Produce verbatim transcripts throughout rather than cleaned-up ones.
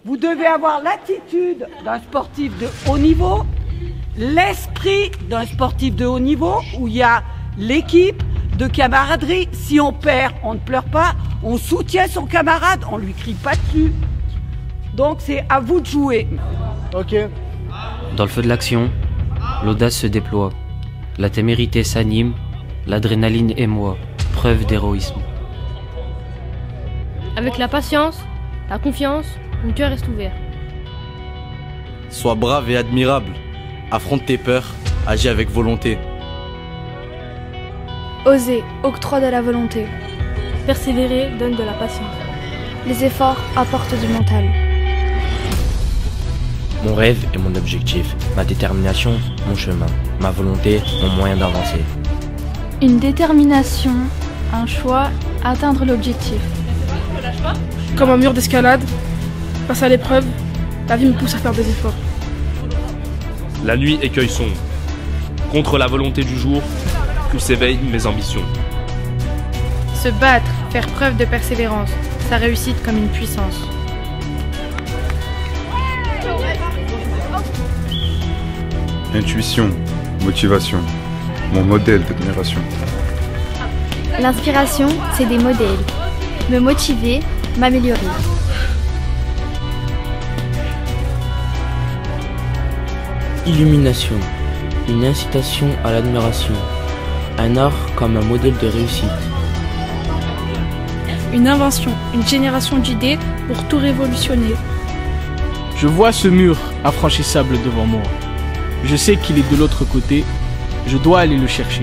Vous devez avoir l'attitude d'un sportif de haut niveau, l'esprit d'un sportif de haut niveau où il y a l'équipe de camaraderie. Si on perd, on ne pleure pas, on soutient son camarade, on lui crie pas dessus. Donc c'est à vous de jouer. Ok. Dans le feu de l'action, l'audace se déploie, la témérité s'anime, l'adrénaline émoi, preuve d'héroïsme. Avec la patience, la confiance, mon cœur reste ouvert. Sois brave et admirable. Affronte tes peurs, agis avec volonté. Oser, octroie de la volonté. Persévérer donne de la patience. Les efforts apportent du mental. Mon rêve est mon objectif, ma détermination, mon chemin, ma volonté, mon moyen d'avancer. Une détermination, un choix, atteindre l'objectif. Comme un mur d'escalade, face à l'épreuve, la vie me pousse à faire des efforts. La nuit écueille sombre. Contre la volonté du jour, où s'éveillent mes ambitions. Se battre, faire preuve de persévérance, sa réussite comme une puissance. Intuition, motivation, mon modèle d'admiration. L'inspiration, c'est des modèles. Me motiver, m'améliorer. Illumination, une incitation à l'admiration. Un art comme un modèle de réussite. Une invention, une génération d'idées pour tout révolutionner. Je vois ce mur infranchissable devant moi. Je sais qu'il est de l'autre côté. Je dois aller le chercher.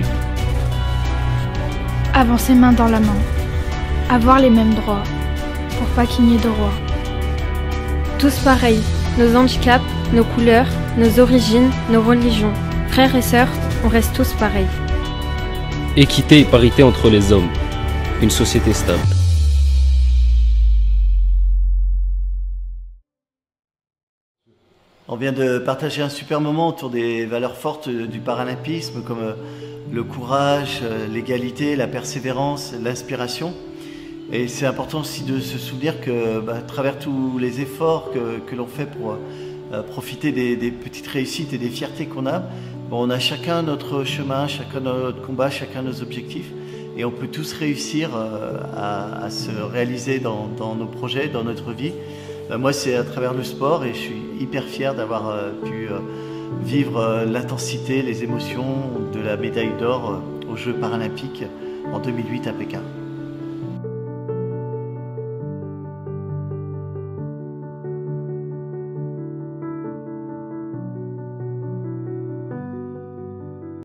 Avancer main dans la main. Avoir les mêmes droits. Pour pas qu'il n'y ait de roi. Tous pareils. Nos handicaps, nos couleurs, nos origines, nos religions. Frères et sœurs, on reste tous pareils. Équité et parité entre les hommes. Une société stable. On vient de partager un super moment autour des valeurs fortes du paralympisme comme le courage, l'égalité, la persévérance, l'inspiration. Et c'est important aussi de se souvenir que bah, à travers tous les efforts que, que l'on fait pour euh, profiter des, des petites réussites et des fiertés qu'on a, bon, on a chacun notre chemin, chacun notre combat, chacun nos objectifs. Et on peut tous réussir euh, à, à se réaliser dans, dans nos projets, dans notre vie. Euh, moi, c'est à travers le sport et je suis hyper fier d'avoir euh, pu euh, vivre euh, l'intensité, les émotions de la médaille d'or euh, aux Jeux paralympiques en deux mille huit à Pékin.